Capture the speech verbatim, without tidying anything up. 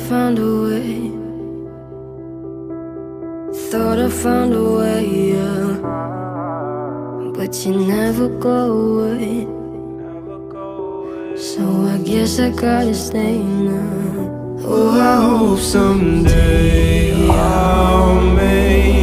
found a way. Thought I found a way, yeah. But you never go away. So I guess I gotta stay now. Oh, I hope someday I'll make